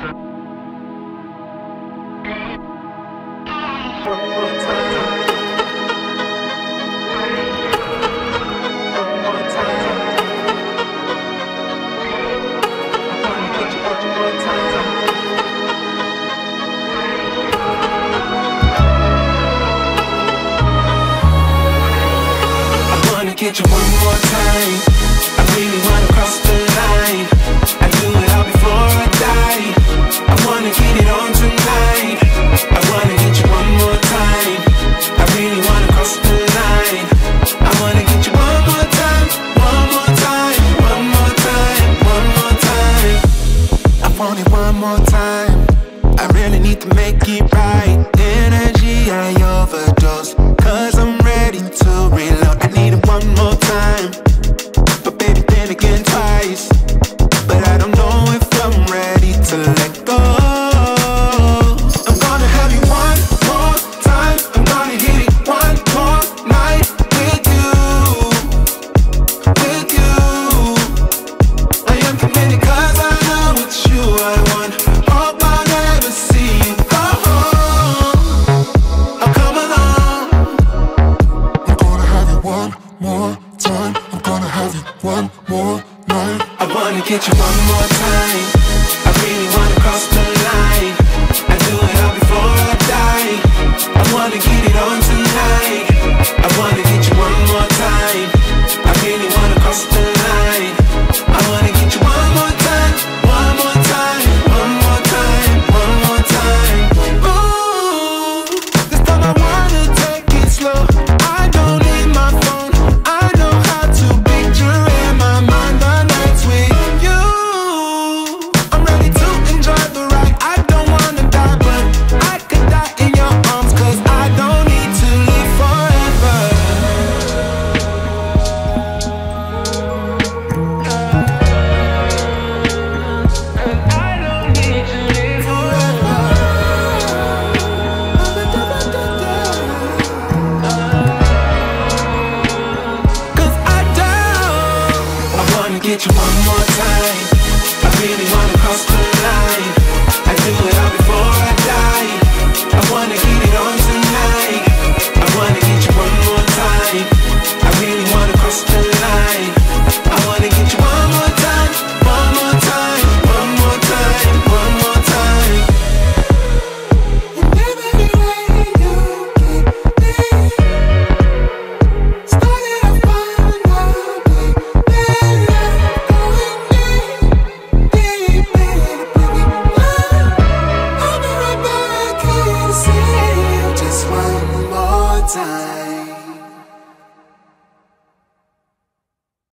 Get you one more time. I really wanna cross the line. I do it all before I die. I wanna get it on tonight. I wanna get you one more time. I really wanna cross the line. I wanna get you one more time, one more time, one more time, one more time. I want it one more time. I really need to make it right. Energy I overdose, 'cause I'm ready to reload. I need it one more time, but baby then again twice. But I don't know if I'm ready to let go. I'm gonna have you one more time. I'm gonna hit it one more night with you, with you. I am committed 'cause I know it's you I want. Hope I never see you go home. I'll come along. I'm gonna have you one more time. I'm gonna have you one more night. I wanna get you one more time. I really wanna cross the line. I do it all before I die. I wanna get it on tonight. I wanna get you one more time. I really wanna cross the line. I wanna get you one more time, one more time, one more time, one more time. Ooh, this time I wanna take it slow. I don't need my phone. I know how to picture in my mind the nights with you. I'm ready to enjoy the ride. I don't wanna die, but I could die in your arms, 'cause I don't need to live forever. I don't need to live forever. 'Cause I don't. I wanna get you one more time. I really wanna cross the line. I do it all before I die. I wanna get it on tonight. I wanna get you one more time. I really wanna cross the line. I wanna get you one more time, one more time, one more time, one more time. And every way you keep me started off fine, now then left going deep in a boogie line. I'll be right back, can you see just one more time?